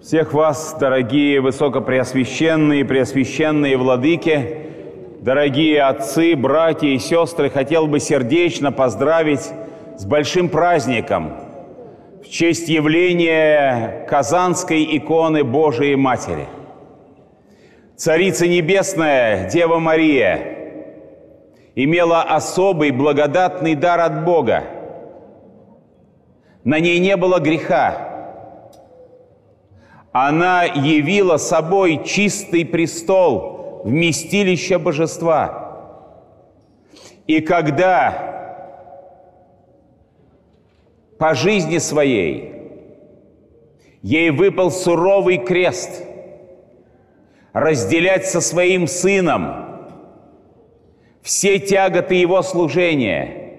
Всех вас, дорогие высокопреосвященные и преосвященные владыки, дорогие отцы, братья и сестры, хотел бы сердечно поздравить с большим праздником в честь явления Казанской иконы Божией Матери. Царица Небесная, Дева Мария, имела особый благодатный дар от Бога. На ней не было греха. Она явила собой чистый престол, вместилище Божества. И когда по жизни своей ей выпал суровый крест разделять со своим сыном все тяготы его служения,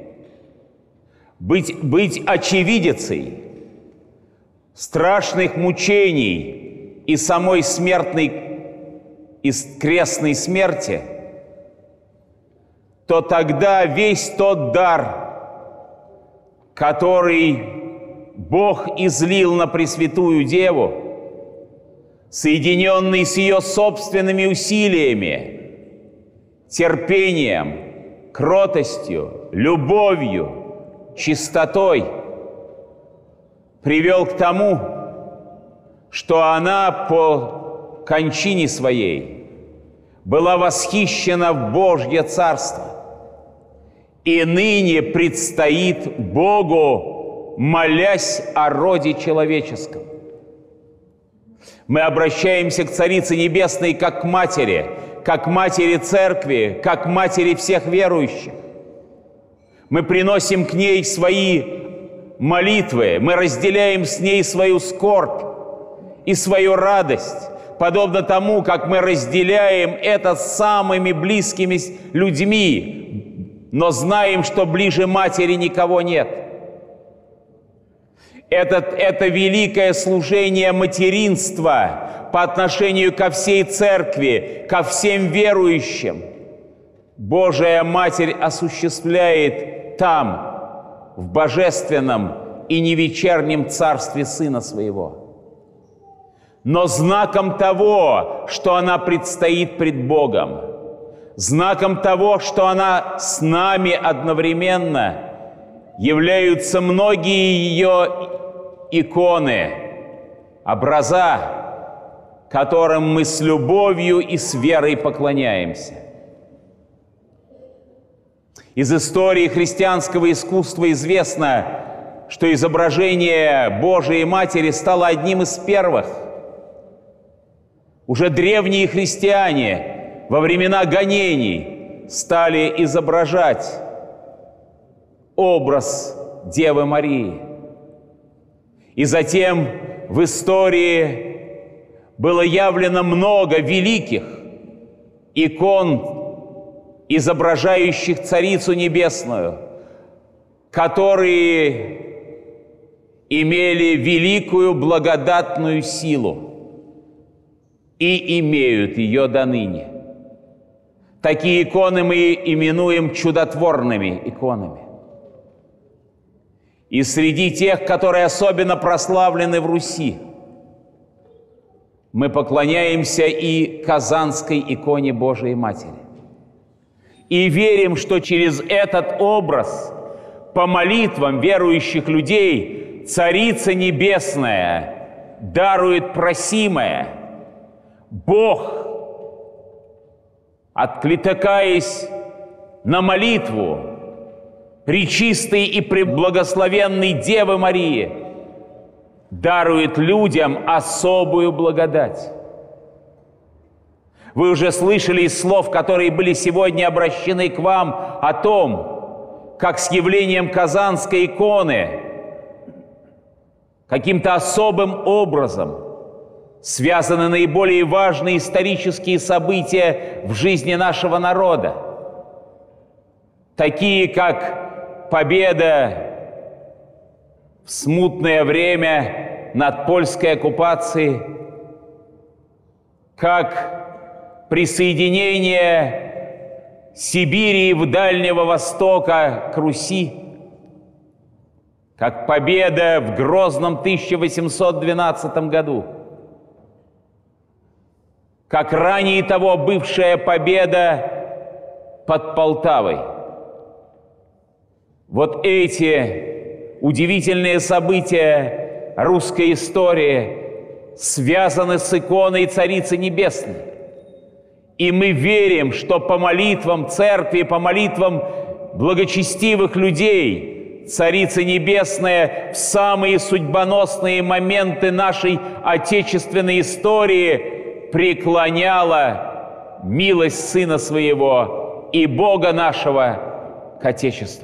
быть очевидицей страшных мучений и самой смертной и крестной смерти, то тогда весь тот дар, который Бог излил на Пресвятую Деву, соединенный с ее собственными усилиями, терпением, кротостью, любовью, чистотой, привел к тому, что она по кончине своей была восхищена в Божье Царство. И ныне предстоит Богу, молясь о роде человеческом. Мы обращаемся к Царице Небесной как к Матери Церкви, как к Матери всех верующих. Мы приносим к ней свои молитвы, мы разделяем с ней свою скорбь и свою радость, подобно тому, как мы разделяем это с самыми близкими людьми, но знаем, что ближе Матери никого нет. Это великое служение материнства по отношению ко всей Церкви, ко всем верующим. Божия Матерь осуществляет там, в божественном и невечернем царстве Сына Своего. Но знаком того, что она предстоит пред Богом, знаком того, что она с нами одновременно, являются многие ее иконы, образа, которым мы с любовью и с верой поклоняемся. Из истории христианского искусства известно, что изображение Божией Матери стало одним из первых. Уже древние христиане во времена гонений стали изображать образ Девы Марии. И затем в истории было явлено много великих икон, изображающих Царицу Небесную, которые имели великую благодатную силу и имеют ее доныне. Такие иконы мы именуем чудотворными иконами. И среди тех, которые особенно прославлены в Руси, мы поклоняемся и Казанской иконе Божией Матери. И верим, что через этот образ, по молитвам верующих людей, Царица Небесная дарует просимое. Бог, откликаясь на молитву пречистой и преблагословенной Девы Марии, дарует людям особую благодать. Вы уже слышали из слов, которые были сегодня обращены к вам, о том, как с явлением Казанской иконы каким-то особым образом связаны наиболее важные исторические события в жизни нашего народа, такие как победа в смутное время над польской оккупацией, как присоединение Сибири и Дальнего Востока к Руси, как победа в Грозном 1812 году, как ранее того бывшая победа под Полтавой. Вот эти удивительные события русской истории связаны с иконой Царицы Небесной. И мы верим, что по молитвам Церкви, по молитвам благочестивых людей Царица Небесная в самые судьбоносные моменты нашей отечественной истории преклоняла милость Сына Своего и Бога нашего к Отечеству.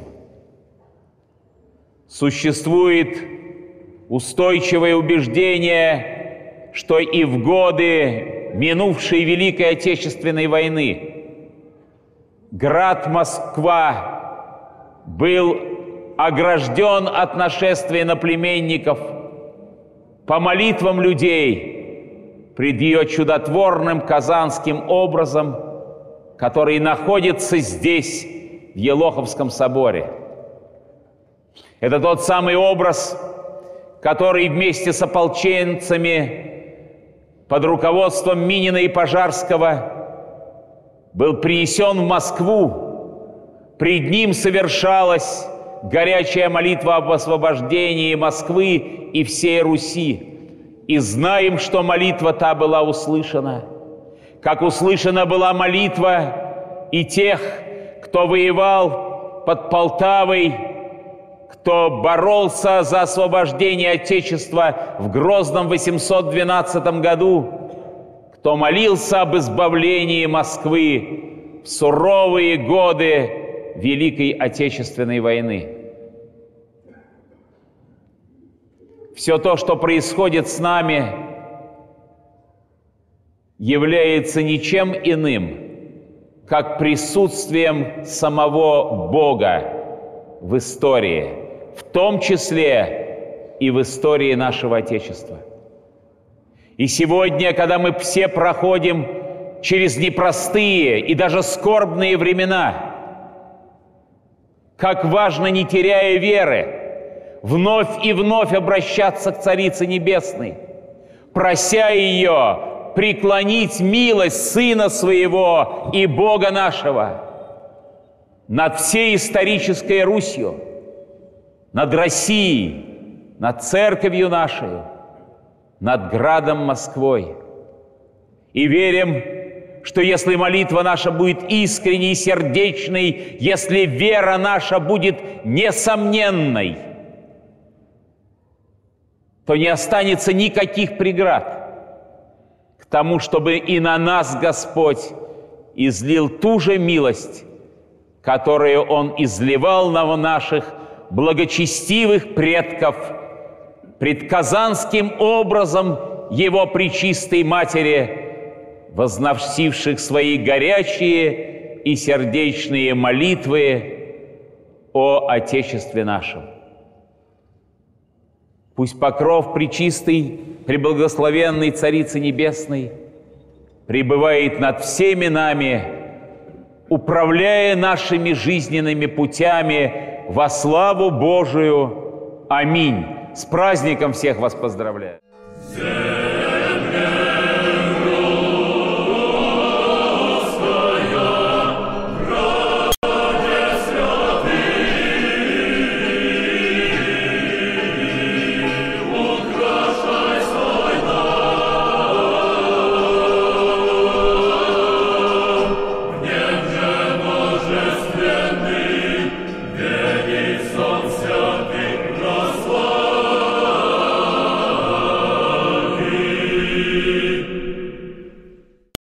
Существует устойчивое убеждение, что и в годы минувшей Великой Отечественной войны град Москва был огражден от нашествия иноплеменников по молитвам людей пред ее чудотворным казанским образом, который находится здесь, в Елоховском соборе. Это тот самый образ, который вместе с ополченцами под руководством Минина и Пожарского был принесен в Москву. Пред ним совершалась горячая молитва об освобождении Москвы и всей Руси. И знаем, что молитва та была услышана. Как услышана была молитва и тех, кто воевал под Полтавой, кто боролся за освобождение Отечества в грозном 812 году, кто молился об избавлении Москвы в суровые годы Великой Отечественной войны. Все то, что происходит с нами, является ничем иным, как присутствием самого Бога в истории, в том числе и в истории нашего Отечества. И сегодня, когда мы все проходим через непростые и даже скорбные времена, как важно, не теряя веры, вновь и вновь обращаться к Царице Небесной, прося ее преклонить милость Сына Своего и Бога нашего над всей исторической Русью, над Россией, над Церковью нашей, над градом Москвой. И верим, что если молитва наша будет искренней, сердечной, если вера наша будет несомненной, то не останется никаких преград к тому, чтобы и на нас Господь излил ту же милость, которую Он изливал на наших благочестивых предков пред казанским образом Его Пречистой Матери, возносивших свои горячие и сердечные молитвы о Отечестве нашем. Пусть покров Пречистой, преблагословенной Царицы Небесной пребывает над всеми нами, управляя нашими жизненными путями во славу Божию. Аминь. С праздником всех вас поздравляю!